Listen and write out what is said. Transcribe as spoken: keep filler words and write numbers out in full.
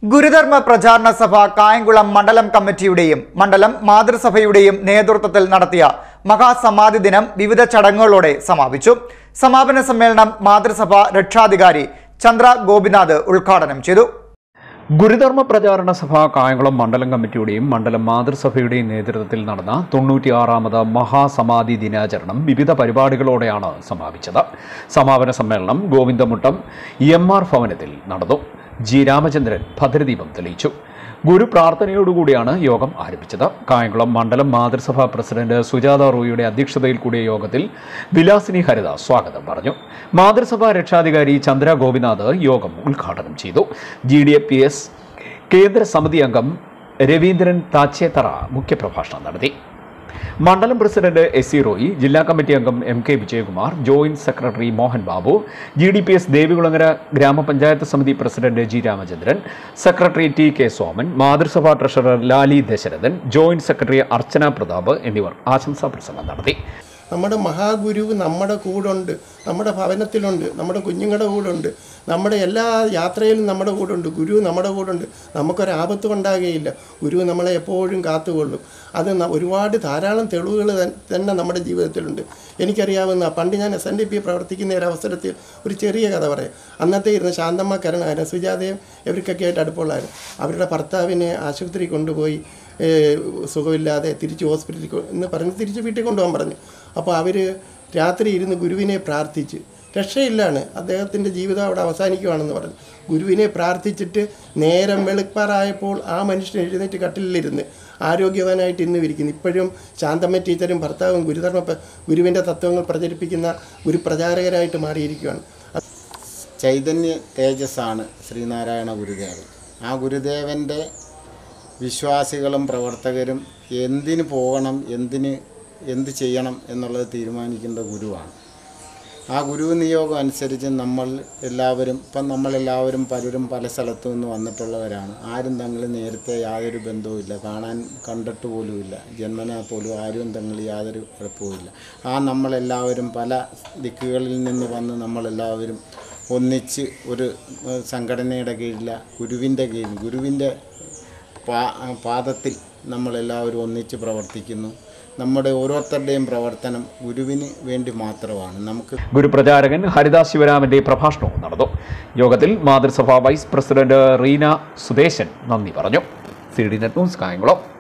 ഗുരുധർമ്മ പ്രചാരണ സഭ കായംകുളം മണ്ഡലം കമ്മിറ്റിയുടെയും മണ്ഡലം മാതൃസഭയുടെയും നേതൃത്വത്തിൽ നടത്തിയ മഹാസമാധി ദിനം വിവിധ ചടങ്ങുകളോടെ സമാപിച്ചു. സമാപന സമ്മേളനം മാതൃസഭ രക്ഷാധികാരി ചന്ദ്ര ഗോപിനാഥ് ഉദ്ഘാടനം ചെയ്തു. ഗുരുധർമ്മ പ്രചാരണ സഭ കായംകുളം മണ്ഡലം കമ്മിറ്റിയുടെയും മണ്ഡലം മാതൃസഭയുടെയും നേതൃത്വത്തിൽ നടന്ന തൊണ്ണൂറ്റിയാറാമത് മഹാസമാധി ദിനാചരണം വിവിധ പരിപാടികളോടെയാണ് സമാപിച്ചത്. സമാപന സമ്മേളനം ഗോവിന്ദമുട്ടം എം ആർ ഭവനത്തിൽ നടന്നു. ജി രാമചന്ദ്രൻ ഭദ്രദീപം തെളിയിച്ചു. ഗുരു പ്രാർത്ഥനയോടുകൂടിയാണ് യോഗം ആരംഭിച്ചത്. കായംകുളം മണ്ഡലം മാതൃസഭ പ്രസിഡന്റ് സുജാത റോയിയുടെ അധ്യക്ഷതയിൽ കൂടിയ യോഗത്തിൽ വിലാസിനി ഹരിത സ്വാഗതം പറഞ്ഞു. മാതൃസഭ രക്ഷാധികാരി ചന്ദ്ര ഗോപിനാഥ് യോഗം ഉദ്ഘാടനം ചെയ്തു. G D A P S കേന്ദ്ര സമിതി അംഗം രവീന്ദ്രൻ താച്ചേത്തറ മുഖ്യപ്രഭാഷണം നടത്തി. മണ്ഡലം പ്രസിഡന്റ് എസ് സി റോയി, ജില്ലാ കമ്മിറ്റി അംഗം M K Vijayakumar, joint secretary Mohan Babu, G D P S Devikulangara ഗ്രാമപഞ്ചായത്ത് സമിതി president G Ramachandran, secretary T K Soman, മാതൃസഭാ treasurer Lali Dasharathan, joint secretary Archana Pratap എന്നിവർ ആശംസാ പ്രസംഗം നടത്തി. നമ്മുടെ മഹാഗുരു നമ്മുടെ കൂടുണ്ട്, നമ്മുടെ ഭവനത്തിലുണ്ട്, നമ്മുടെ കുഞ്ഞുങ്ങളുടെ കൂടുണ്ട്, നമ്മുടെ എല്ലാ യാത്രയിലും നമ്മുടെ കൂടുണ്ട്. ഗുരു നമ്മുടെ കൂടുണ്ട്. നമുക്കൊരാപത്തും ഉണ്ടാകുകയില്ല. ഗുരു നമ്മളെ എപ്പോഴും കാത്തുകൊള്ളും. അത് ഒരുപാട് ധാരാളം തെളിവുകൾ തന്നെ നമ്മുടെ ജീവിതത്തിലുണ്ട്. എനിക്കറിയാവുന്ന പണ്ട് ഞാൻ എസ് എൻ ഡി പി പ്രവർത്തിക്കുന്ന ഒരു അവസരത്തിൽ ഒരു ചെറിയ കഥ പറയാം. അന്നത്തെ ഇരുന്ന ശാന്തമ്മ കരുണാകരൻ, സുജാതയും ഇവർക്കൊക്കെ ആയിട്ട് അടുപ്പമുള്ളായിരുന്നു. അവരുടെ ഭർത്താവിനെ ആശുപത്രി കൊണ്ടുപോയി സുഖമില്ലാതെ തിരിച്ച് ഹോസ്പിറ്റലിൽ എന്ന് പറഞ്ഞ് തിരിച്ച് വീട്ടിൽ കൊണ്ടുപോകാൻ പറഞ്ഞു. അപ്പോൾ അവർ രാത്രി ഇരുന്ന് ഗുരുവിനെ പ്രാർത്ഥിച്ച്, രക്ഷയില്ലാണ്, അദ്ദേഹത്തിൻ്റെ ജീവിതം അവിടെ അവസാനിക്കുകയാണെന്ന് പറഞ്ഞു. ഗുരുവിനെ പ്രാർത്ഥിച്ചിട്ട് നേരം വെളുപ്പാറായപ്പോൾ ആ മനുഷ്യൻ എഴുന്നേറ്റ് കട്ടിലിരുന്ന് ആരോഗ്യവാനായിട്ട് ഇന്ന് ഇരിക്കുന്നു. ഇപ്പോഴും ശാന്തമ്മ ടീച്ചറും ഭർത്താവും ഗുരുധർമ്മ ഗുരുവിൻ്റെ തത്വങ്ങൾ പ്രചരിപ്പിക്കുന്ന ഒരു പ്രചാരകരായിട്ട് മാറിയിരിക്കുകയാണ്. ചൈതന്യ തേജസ്സാണ് ശ്രീനാരായണ ഗുരുദേവൻ. ആ ഗുരുദേവൻ്റെ വിശ്വാസികളും പ്രവർത്തകരും എന്തിന് പോകണം, എന്തിന് എന്ത് ചെയ്യണം എന്നുള്ളത് തീരുമാനിക്കേണ്ട ഗുരുവാണ്. ആ ഗുരു നിയോഗം അനുസരിച്ച് നമ്മൾ എല്ലാവരും ഇപ്പം നമ്മളെല്ലാവരും പലരും പല സ്ഥലത്തു നിന്ന് വന്നിട്ടുള്ളവരാണ്. ആരും തങ്ങൾ നേരത്തെ യാതൊരു ബന്ധവുമില്ല, കാണാൻ കണ്ടിട്ട് പോലുമില്ല, ജന്മനാ പോലും ആരും തങ്ങൾ യാതൊരു കുഴപ്പവുമില്ല. ആ നമ്മളെല്ലാവരും പല ദിക്കുകളിൽ നിന്ന് വന്ന് നമ്മളെല്ലാവരും ഒന്നിച്ച് ഒരു സംഘടനയുടെ കീഴിൽ ഗുരുവിൻ്റെ കീഴിൽ ഗുരുവിൻ്റെ പാ പാദത്തിൽ നമ്മളെല്ലാവരും ഒന്നിച്ച് പ്രവർത്തിക്കുന്നു. നമ്മുടെ ഓരോരുത്തരുടെയും പ്രവർത്തനം ഗുരുവിന് വേണ്ടി മാത്രമാണ്. നമുക്ക് ഗുരുപ്രചാരകൻ ഹരിദാസ് ശിവരാമന്റെ പ്രഭാഷണവും നടന്നു. യോഗത്തിൽ മാതൃസഭ വൈസ് പ്രസിഡന്റ് റീന സുദേശൻ നന്ദി പറഞ്ഞു. C D net news Kayamkulam.